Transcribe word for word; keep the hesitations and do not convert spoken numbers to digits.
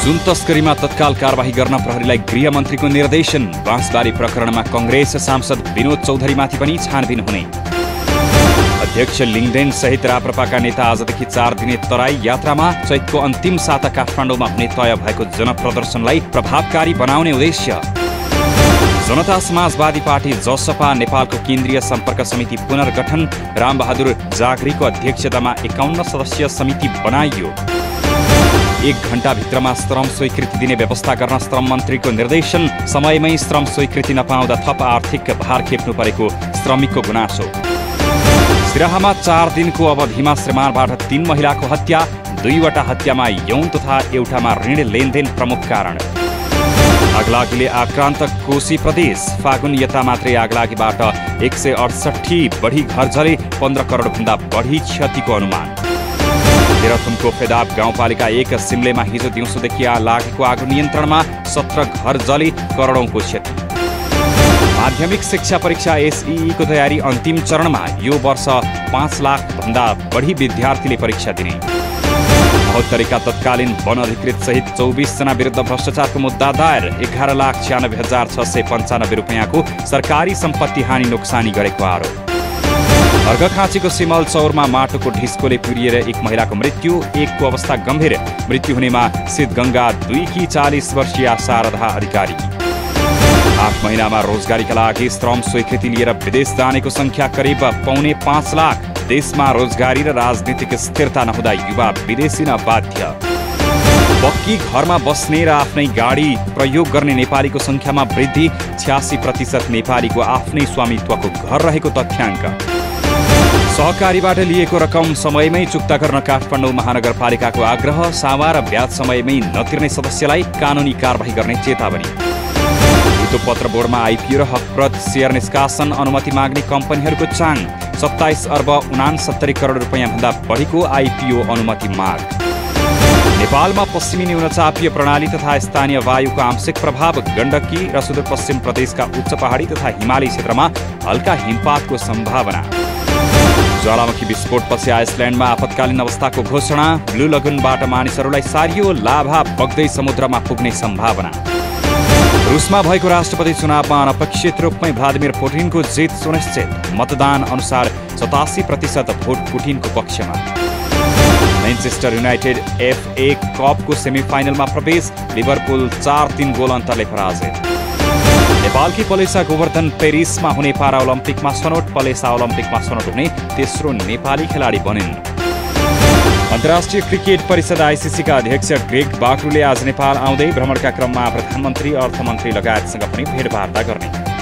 सुन तस्करीमा तत्काल कारबाही गर्न प्रहरीलाई गृहमन्त्रीको निर्देशन। बाँसबारी प्रकरणमा कंग्रेस सांसद विनोद चौधरीमाथि पनि छानबिन हुने। अध्यक्ष लिङदेन सहित राप्रपाका नेता आजदेखि चार दिने तराई यात्रामा। चैतको अन्तिम साता काठमाडौँमा हुने तय भएको जनप्रदर्शनलाई प्रभावकारी बनाउने उद्देश्य। जनता समाजवादी पार्टी जसपा नेपालको केन्द्रीय सम्पर्क समिति पुनर्गठन। रामबहादुर जागरीको अध्यक्षतामा एकाउन्न सदस्यीय समिति बनाइयो। एक घण्टा भित्रमा श्रम स्वीकृति दिने व्यवस्था गर्न श्रम मन्त्रीको निर्देशन। समयमै श्रम स्वीकृति नपाउँदा थप आर्थिक भार खेप्नु परेको श्रमिकको गुनासो। सिराहामा चार दिनको अवधिमा श्रीमानबाट तीन महिलाको हत्या। दुईवटा हत्यामा यौन तथा एउटामा ऋण लेनदेन प्रमुख कारण। आगलागीले आक्रान्त कोशी प्रदेश। फागुन यता मात्रै आगलागीबाट एक सय अडसठी बढी घर जले। पन्ध्र करोड भन्दा बढी क्षतिको अनुमान। तेह्रथुमको फेदाब गाउँपालिका एक सिमलेमा हिजो दिउँसोदेखि लागेको आगो नियन्त्रणमा। सत्र घर जले, करोडौंको क्षति। माध्यमिक शिक्षा परीक्षा एसईईको तयारी अन्तिम चरणमा। यो वर्ष पाँच लाख भन्दा बढी विद्यार्थीले परीक्षा दिने। महोत्तरीका तत्कालीन वन अधिकृत सहित चौबिस जना विरुद्ध भ्रष्टाचारको मुद्दा दायर। एघार लाख छ्यानब्बे हजार छ सय पन्चानब्बे रुपियाँको सरकारी सम्पत्ति हानि नोक्सानी गरेको आरोप। अर्घखाँचीको सिमल चौरमा माटोको ढिस्कोले पुरिएर एक महिलाको मृत्यु। एकको अवस्था गम्भीर। मृत्यु हुनेमा सिद्धगङ्गा दुईकी चालिस वर्षीय शारदा अधिकारी। आठ महिनामा रोजगारीका लागि श्रम स्वीकृति लिएर विदेश जानेको संख्या करिब पौने पाँच लाख। देशमा रोजगारी र राजनीतिक स्थिरता नहुँदा युवा विदेशी न बाध्य। पक्की घरमा बस्ने र आफ्नै गाडी प्रयोग गर्ने नेपालीको संख्यामा वृद्धि। छ्यासी प्रतिशत नेपालीको आफ्नै स्वामित्वको घर रहेको तथ्याङ्क। सहकारीबाट लिएको रकम समयमै चुक्ता गर्न काठमाडौँ महानगरपालिकाको आग्रह। सावा र ब्याज समयमै नतिर्ने सदस्यलाई कानुनी कारबाही गर्ने चेतावनी। पत्र बोर्डमा आइपिओ र हकप्रद सेयर निष्कासन अनुमति माग्ने कम्पनीहरूको चाङ। सत्ताइस अर्ब उनासत्तरी करोड रुपियाँ भन्दा बढीको आइपिओ अनुमति माग। नेपालमा पश्चिमी न्यूनचापीय प्रणाली तथा स्थानीय वायुको आंशिक प्रभाव। गण्डकी र सुदूरपश्चिम प्रदेशका उच्च पहाडी तथा हिमाली क्षेत्रमा हल्का हिमपातको सम्भावना। ज्वालामुखी विस्फोटपछि आइसल्यान्डमा आपतकालीन अवस्थाको घोषणा। ब्लू लगुनबाट मानिसहरूलाई सारियो। लाभा बग्दै समुद्रमा पुग्ने सम्भावना। रुसमा भएको राष्ट्रपति चुनावमा अनपेक्षित रूपमै भ्लादिमिर पुटिनको जित सुनिश्चित। मतदान अनुसार सतासी प्रतिशत भोट पुटिनको पक्षमा। मैनचेस्टर युनाइटेड एफए कपको सेमिफाइनलमा प्रवेश। लिभरपुल चार तीन गोल अन्तरले पराजित। नेपालकी पलेसा गोवर्धन पेरिसमा हुने पारा ओलम्पिकमा छनौट। पलेसा ओलम्पिकमा छनौट हुने तेस्रो नेपाली खेलाडी बनिन्। अन्तर्राष्ट्रिय क्रिकेट परिषद आइसिसीका अध्यक्ष ग्रेग बाक्रुले आज नेपाल आउँदै भ्रमणका क्रममा प्रधानमन्त्री, अर्थमन्त्री लगायतसँग पनि भेटवार्ता गर्ने।